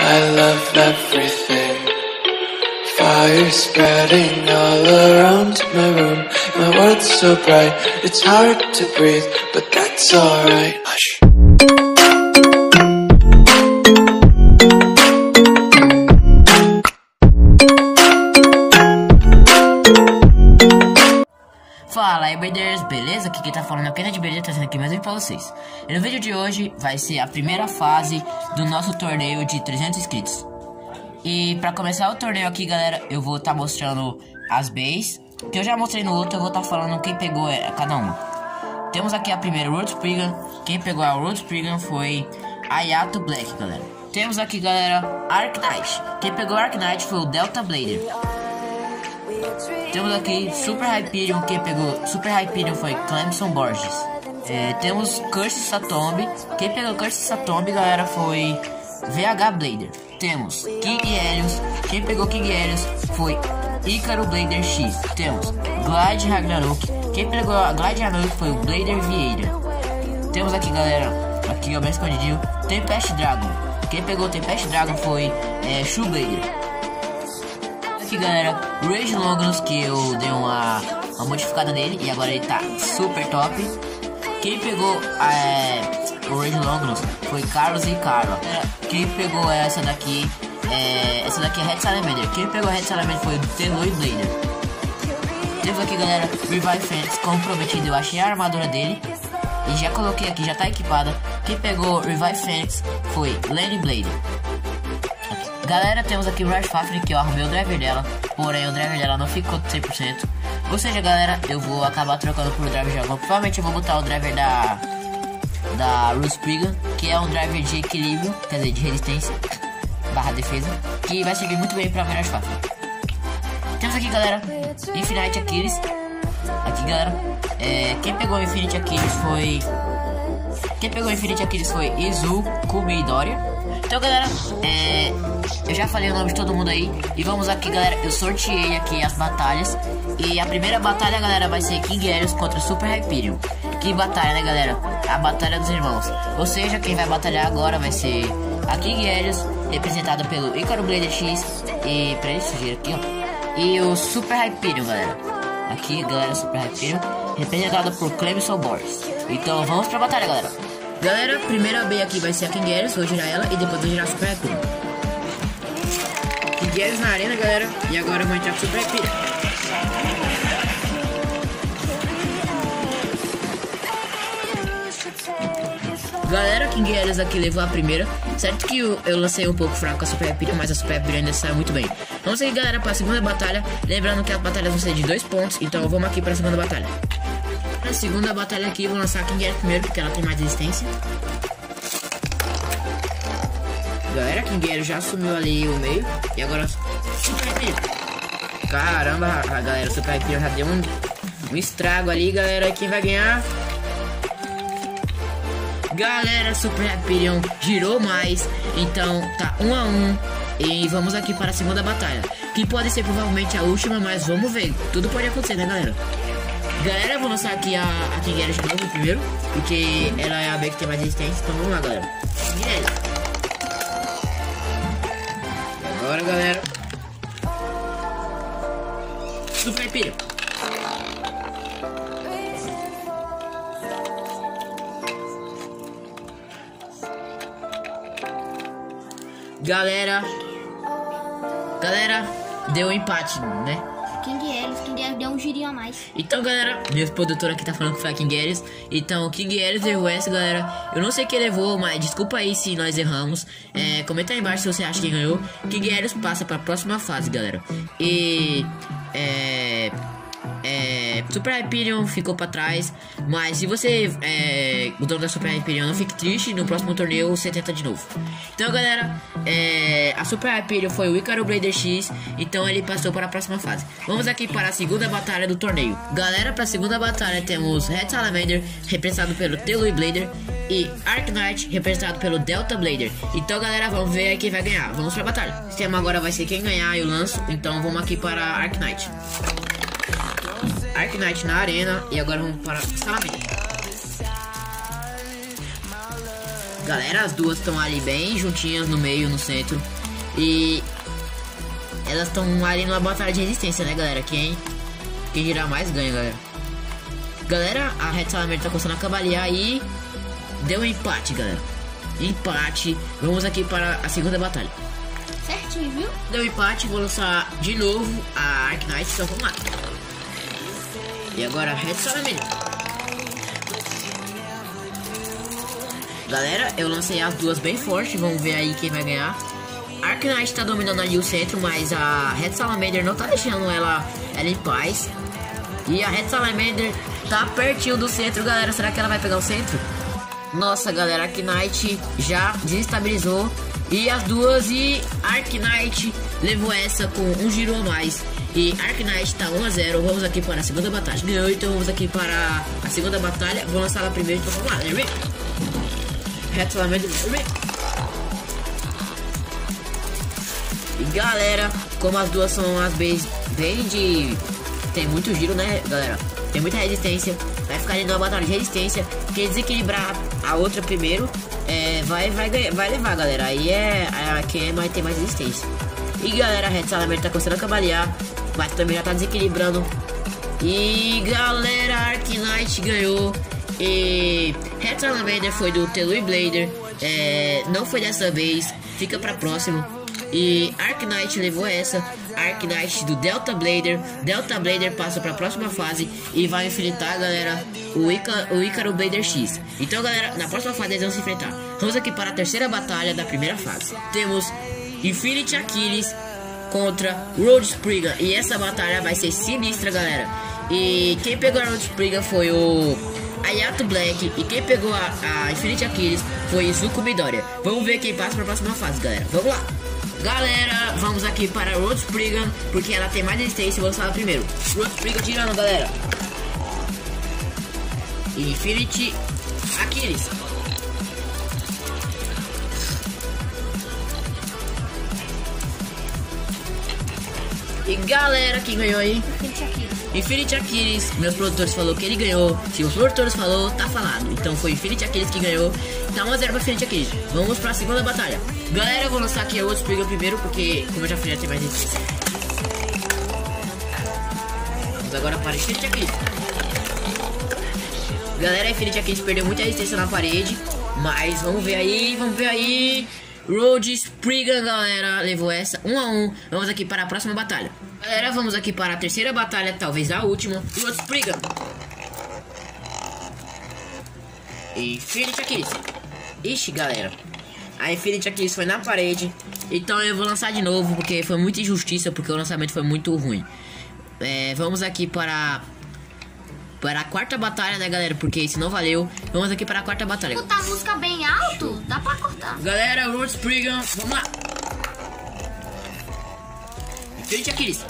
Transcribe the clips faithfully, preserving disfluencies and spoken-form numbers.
I love everything. Fire spreading all around my room. My world's so bright, it's hard to breathe, but that's alright. Hush. Fala aí, Bladers, beleza? Aqui quem tá falando é o Kennedy Blader, trazendo aqui mais um vídeo pra vocês. E no vídeo de hoje vai ser a primeira fase do nosso torneio de trezentos inscritos. E pra começar o torneio aqui, galera, eu vou estar tá mostrando as bays, que eu já mostrei no outro, eu vou estar tá falando quem pegou é, cada uma. Temos aqui a primeira, Road Spriggan. Quem pegou a Road Spriggan foi a Yato Black, galera. Temos aqui, galera, Arknight. Quem pegou a Arknight foi o Delta Blader. Temos aqui Super Hyperion. Quem pegou Super Hyperion foi Clemson Borges. É, temos Curse Satomb. Quem pegou Curse Satomb, galera, foi V H Blader. Temos King Helios. Quem pegou King Helios foi Ícaro Blader X. Temos Glide Ragnarok. Quem pegou a Glide Ragnarok foi o Blader Vieira. Temos aqui, galera, aqui ó, bem escondidinho, Tempest Dragon. Quem pegou Tempest Dragon foi é, Shoe Blader. Aqui, galera, Rage Longinus, que eu dei uma, uma modificada nele e agora ele tá super top. Quem pegou é, o Rage Longinus foi Carlos e Carla. Quem pegou essa daqui é, essa daqui é Red Salamander. Quem pegou a Red Salamander foi o Teloy Blader. Temos aqui, galera, Revive Phoenix. Como prometido, eu achei a armadura dele e já coloquei aqui, já tá equipada. Quem pegou Revive Phoenix foi Lenny Blader. Galera, temos aqui o Rush Fafnir, que eu arrumei o driver dela, porém o driver dela não ficou cem por cento. Ou seja, galera, eu vou acabar trocando por driver de alguma. Provavelmente eu vou botar o driver da da Road Spriggan, que é um driver de equilíbrio, quer dizer, de resistência barra defesa, que vai servir muito bem pra Rush Fafnir. Temos aqui, galera, Infinite Achilles. Aqui, galera, é, quem pegou o Infinite Achilles foi Quem pegou o Infinite Achilles foi Izu, Kumi e Doria. Então, galera, é, eu já falei o nome de todo mundo aí. E vamos aqui, galera, eu sorteei aqui as batalhas. E a primeira batalha, galera, vai ser King Helios contra Super Hyperion. Que batalha, né, galera? A batalha dos irmãos. Ou seja, quem vai batalhar agora vai ser a King Helios, representada pelo Ícaro Blader X. E, pra ele fugir aqui, ó. E o Super Hyperion, galera. Aqui, galera, Super Hyperion, representado por Clemson Borges. Então, vamos pra batalha, galera. Galera, primeira B aqui vai ser a King Helios, vou girar ela e depois vou girar a Super Hyperion. King Helios na arena, galera, e agora eu vou entrar com Super Hyperion. Galera, King Helios aqui levou a primeira. Certo que eu, eu lancei um pouco fraco a Super Hyperion, mas a Super Hyperion ainda saiu muito bem. Vamos seguir, galera, para a segunda batalha. Lembrando que as batalhas vão ser de dois pontos, então vamos aqui para a segunda batalha. Na segunda batalha aqui, vou lançar a King Helios primeiro, porque ela tem mais resistência. Galera, King Helios já assumiu ali o meio. E agora, Super Hyperion. Caramba, a galera, Super Hyperion já deu um, um estrago ali, galera. Quem vai ganhar? Galera, Super Hyperion girou mais. Então, tá um a um. E vamos aqui para a segunda batalha, que pode ser provavelmente a última, mas vamos ver. Tudo pode acontecer, né, galera? Galera, eu vou lançar aqui a, a King Helios de novo primeiro, porque ela é a B que tem mais resistência. Então vamos lá, galera. King Helios. E agora, galera, Super Hyperion. Galera, galera, deu um empate, né? King Helios, King Helios deu um girinho a mais. Então, galera, meu produtor aqui tá falando que foi a King Helios. Então, King Helios levou essa, galera. Eu não sei quem levou, mas desculpa aí se nós erramos. É, comenta aí embaixo se você acha que ganhou. King Helios passa pra próxima fase, galera. E... É... É, Super Hyperion ficou pra trás. Mas se você é o dono da Super Hyperion, não fique triste. No próximo torneio você tenta de novo. Então, galera, é, a Super Hyperion foi o Ícaro Blader X. Então ele passou para a próxima fase. Vamos aqui para a segunda batalha do torneio. Galera, para a segunda batalha temos Red Salamander, representado pelo Teloy Blader, e Arknight, representado pelo Delta Blader. Então, galera, vamos ver aí quem vai ganhar. Vamos para a batalha. O sistema agora vai ser quem ganhar, eu lanço. Então vamos aqui para Arknight. Arknight na arena. E agora vamos para Salamander. Galera, as duas estão ali bem juntinhas no meio, no centro. E elas estão ali numa batalha de resistência, né, galera? Quem, quem girar mais ganha, galera. Galera, a Red Salamandra tá começando a cavalear e deu um empate, galera. Empate. Vamos aqui para a segunda batalha. Certinho, viu? Deu um empate, vou lançar de novo a Arcanite, então vamos lá. E agora a Red Salamandra. Galera, eu lancei as duas bem forte, vamos ver aí quem vai ganhar. A Arcanite tá dominando ali o centro, mas a Red Salamander não tá deixando ela, ela em paz. E a Red Salamander tá pertinho do centro, galera. Será que ela vai pegar o centro? Nossa, galera, a Arcanite já desestabilizou. E as duas, e a Arcanite levou essa com um giro a mais. E a Arcanite tá um a zero. Vamos aqui para a segunda batalha. Ganhou, então vamos aqui para a segunda batalha. Vou lançar ela primeiro, então vamos lá. Red Salamander. E galera, como as duas são as bem, bem de... tem muito giro, né, galera? Tem muita resistência. Vai ficar ali numa batalha de resistência. Quem desequilibrar a outra primeiro é, vai, vai, vai levar, galera. Aí é, é quem vai ter mais resistência. E galera, a Red Salamandra tá começando a cavalear, mas também já tá desequilibrando. E galera, a Arcanite ganhou. E Red Salamandra foi do Telui Blader. É, não foi dessa vez. Fica pra próxima. E Arcanite levou essa. Arcanite do Delta Blader. Delta Blader passa para a próxima fase e vai enfrentar, galera, o, Ica, o Ícaro Blader X. Então, galera, na próxima fase eles vão se enfrentar. Vamos aqui para a terceira batalha da primeira fase. Temos Infinity Achilles contra Road Spriggan. E essa batalha vai ser sinistra, galera. E quem pegou a Road Spriggan foi o Ayato Black. E quem pegou a, a Infinity Achilles foi Izuku Midoriya. Vamos ver quem passa para a próxima fase, galera. Vamos lá. Galera, vamos aqui para a Road Spriggan, porque ela tem mais resistência. Vou lançar ela primeiro. Road Spriggan tirando, galera. Infinity Achilles. E galera, quem ganhou aí? Infinity Achilles. Infinity Achilles. Meus produtores falaram que ele ganhou. Se os produtores falou, tá falado. Então foi Infinity Achilles que ganhou. Tá um a zero pra Infinity Achilles. Vamos pra segunda batalha. Galera, eu vou lançar aqui a Road Spriggan primeiro, porque como eu já falei, tem mais resistência. Vamos agora para Infinity Achilles. Galera, a Infinity Achilles perdeu muita resistência na parede, mas vamos ver aí, vamos ver aí. Road Spriggan, galera, levou essa um a um. Vamos aqui para a próxima batalha. Galera, vamos aqui para a terceira batalha, talvez a última. Road Spriggan. Infinity Achilles. Ixi, galera, a Infinity Achilles foi na parede. Então eu vou lançar de novo, porque foi muita injustiça, porque o lançamento foi muito ruim. É, vamos aqui para Para a quarta batalha, né, galera? Porque isso não valeu. Vamos aqui para a quarta batalha. Botar a música bem alto, dá pra cortar. Galera, Road Spriggan, vamos lá. Infinity Achilles.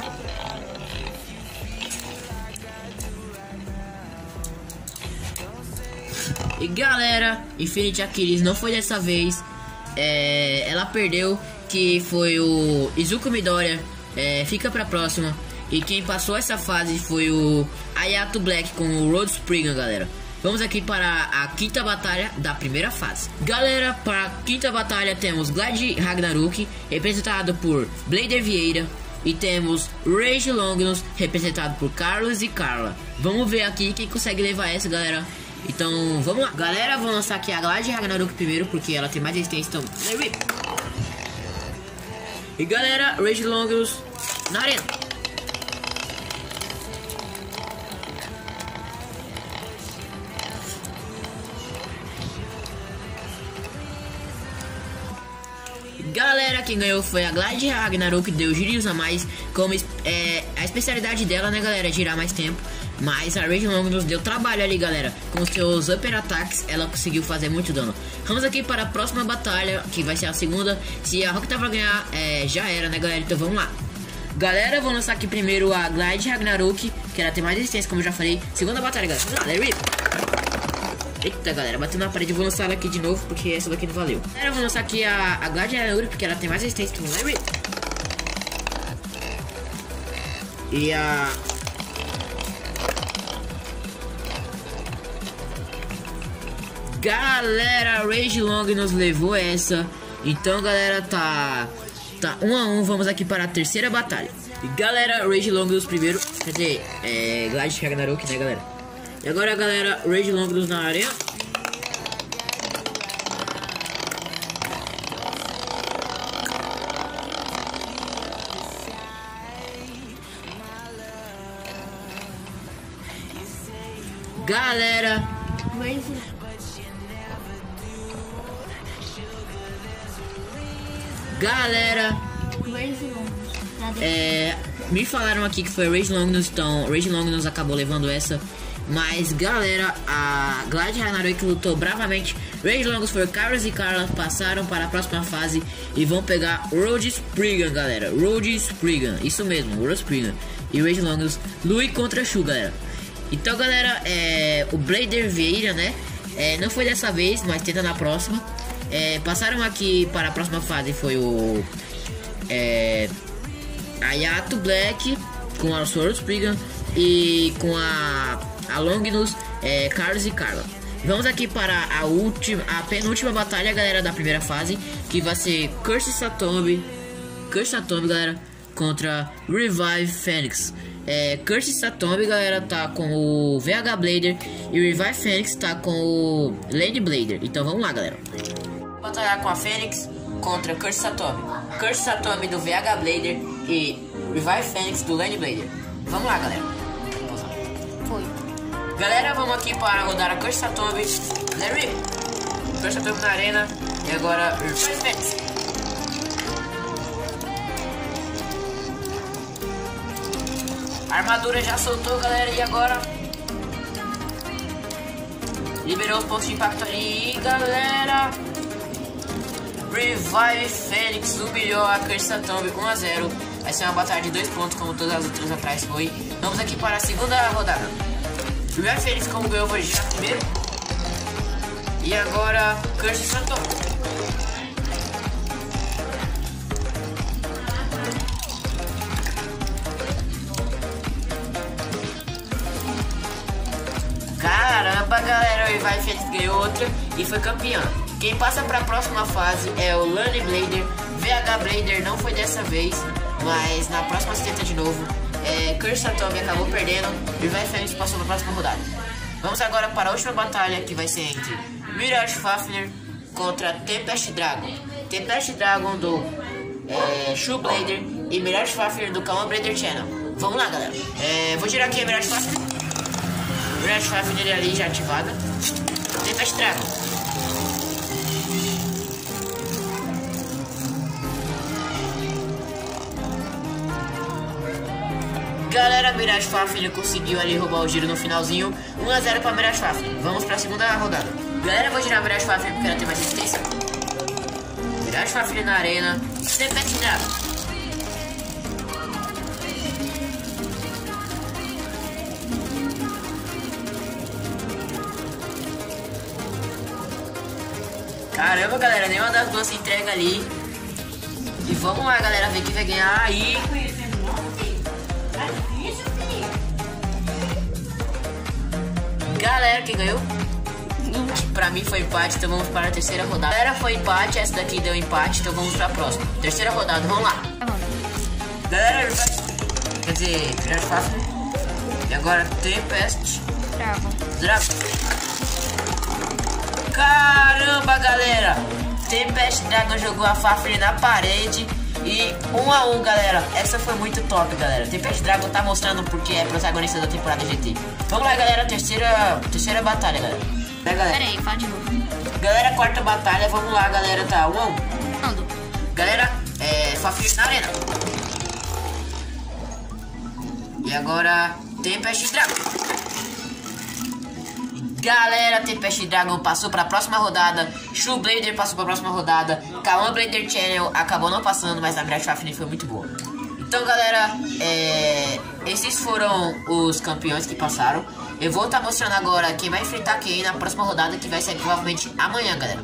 E galera, Infinity Achilles não foi dessa vez. É, ela perdeu, que foi o Izuku Midoriya. É, fica pra próxima. E quem passou essa fase foi o Ayato Black com o Road Spriggan, galera. Vamos aqui para a quinta batalha da primeira fase. Galera, para a quinta batalha temos Glad Ragnarok, representado por Blader Vieira. E temos Rage Longinus, representado por Carlos e Carla. Vamos ver aqui quem consegue levar essa, galera. Então, vamos lá. Galera, vou lançar aqui a Glad Ragnarok primeiro, porque ela tem mais resistência. Então, e galera, Rage Longinus na arena. Galera, quem ganhou foi a Glad Ragnarok, deu giros a mais. Como é, a especialidade dela, né, galera, é girar mais tempo. Mas a Rage Longinus deu trabalho ali, galera. Com seus upper attacks, ela conseguiu fazer muito dano. Vamos aqui para a próxima batalha, que vai ser a segunda. Se a Rock tava ganhar, é, já era, né, galera? Então vamos lá. Galera, vou lançar aqui primeiro a Glad Ragnarok, que ela tem mais resistência, como eu já falei. Segunda batalha, galera. Vamos lá, let it. Eita, galera, bateu na parede. Vou lançar ela aqui de novo, porque essa daqui não valeu. Galera, vou lançar aqui a, a Glad Ragnarok, porque ela tem mais resistência. Então, let it. E a... Galera, Rage Long nos levou essa. Então, galera, tá tá um a um. Vamos aqui para a terceira batalha. E, galera, Rage Long dos primeiros. Quer dizer, é Glad Ragnarok, né, galera? E agora, galera, Rage Long dos na arena. Galera, galera, é, me falaram aqui que foi a Rage Longinus, então Rage Longinus acabou levando essa. Mas galera, a Glad Ragnarok lutou bravamente. Rage Longinus foi Carlos e Carla, passaram para a próxima fase e vão pegar Road Spriggan, galera. Road Spriggan, isso mesmo, Road Spriggan. E Rage Longinus, Lui contra Shu, galera. Então, galera, é, o Blader Vieira, né? É, não foi dessa vez, mas tenta na próxima. É, passaram aqui para a próxima fase. Foi o é, Ayato Black com a Sword Spriggan e com a, a Longinus, é, Carlos e Carla. Vamos aqui para a última, a penúltima batalha, galera, da primeira fase, que vai ser Curse Satomi, Curse Satomi, galera, contra Revive Phoenix. É, Curse Satomi, galera, tá com o V H Blader e o Revive Phoenix tá com o Lane Blader. Então vamos lá, galera. Batalhar com a Phoenix contra Curse Satomi. Curse Satomi do V H Blader e Revive Phoenix do Lane Blader. Vamos lá, galera. Foi. Galera, vamos aqui para rodar a Curse Satomi. Larry, Curse Satomi na arena. E agora Revive Phoenix. A armadura já soltou, galera, e agora liberou os pontos de impacto ali, galera. Revive Phoenix humilhou a Curse Satomi um a zero. Vai ser uma batalha de dois pontos, como todas as outras atrás foi. Vamos aqui para a segunda rodada. Revive Phoenix, como ganhou, vou deixar primeiro. E agora Curse Satomi. Caramba, galera, o Revive Phoenix ganhou outra e foi campeão. Quem passa para a próxima fase é o Lane Blader. V H Blader não foi dessa vez, mas na próxima se tenta de novo. É, Curse Satomi acabou perdendo e o Revive Phoenix passou na próxima rodada. Vamos agora para a última batalha, que vai ser entre Mirage Fafnir contra Tempest Dragon. Tempest Dragon do é, Shu Blader e Mirage Fafnir do Kawan Blader Channel. Vamos lá, galera. É, vou tirar aqui a Mirage Fafnir. Mirage Fafnir ali já ativada. Tempest Dragon. Galera, Mirage Fafnir conseguiu ali roubar o giro no finalzinho. um a zero para Mirage Fafnir. Vamos para a segunda rodada. Galera, vou girar Mirage Fafnir porque ela tem mais resistência. Mirage Fafnir na arena. Tempest Dragon. Caramba, galera, nenhuma das duas se entrega ali. E vamos lá, galera, ver quem vai ganhar aí. Galera, quem ganhou? Pra mim foi empate, então vamos para a terceira rodada. Galera, foi empate, essa daqui deu empate, então vamos para a próxima. Terceira rodada, vamos lá. Galera, quer dizer, Mirage Fafnir. E agora Tempest Dragon. Dragon. Caramba, galera, Tempest Dragon jogou a Fafnir na parede. E um a um, galera. Essa foi muito top, galera. Tempest Dragon tá mostrando porque é protagonista da temporada G T. Vamos lá, galera, terceira, terceira batalha, galera. Né, galera? Pera aí, fala de novo. Galera, quarta batalha, vamos lá, galera, tá um a um. Ando. Galera, é Fafnir na arena. E agora Tempest Dragon. Galera, Tempest Dragon passou para a próxima rodada. Shu Blader passou para a próxima rodada. Kawan Blader Channel acabou não passando, mas a Mirage Fafnir foi muito boa. Então, galera, é... esses foram os campeões que passaram. Eu vou estar tá mostrando agora quem vai enfrentar quem na próxima rodada, que vai ser provavelmente amanhã, galera.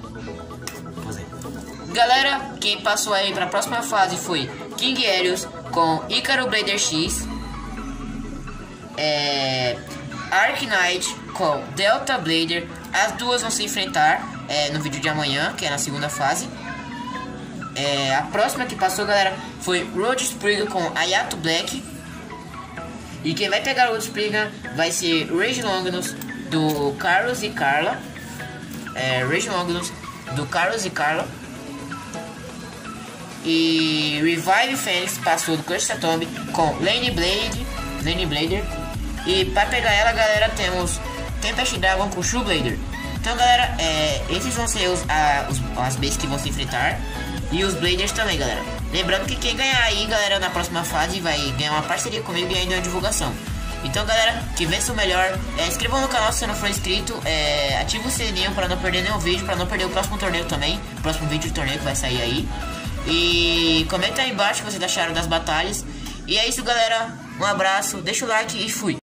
Galera, quem passou aí para a próxima fase foi King Helios com Icaro Blader X, é... Arc Knight com Delta Blader. As duas vão se enfrentar é, no vídeo de amanhã, que é na segunda fase. É, a próxima que passou, galera, foi Road Spriggan com Ayato Black. E quem vai pegar o Road Spriggan vai ser Rage Longinus do Carlos e Carla. É, Rage Longinus do Carlos e Carla. E Revive Fênix passou do Curse Tomb com Lane Blade, Lane Blader. E para pegar ela, galera, temos Tempest Dragon com True Blader. Então, galera, é, esses vão ser os, a, os, as bases que vão se enfrentar. E os Bladers também, galera. Lembrando que quem ganhar aí, galera, na próxima fase vai ganhar uma parceria comigo e ainda uma divulgação. Então, galera, que vença o melhor. É, inscrevam no canal se você não for inscrito. É, ative o sininho para não perder nenhum vídeo, para não perder o próximo torneio também. O próximo vídeo de torneio que vai sair aí. E comenta aí embaixo o que vocês acharam das batalhas. E é isso, galera. Um abraço, deixa o like e fui.